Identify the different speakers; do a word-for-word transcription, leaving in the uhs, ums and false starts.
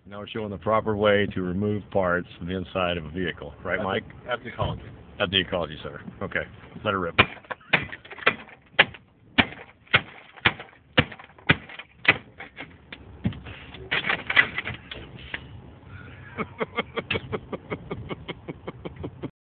Speaker 1: Now we're showing the proper way to remove parts from the inside of a vehicle. Right, Mike?
Speaker 2: At the ecology.
Speaker 1: At the ecology center. Okay. Let it rip.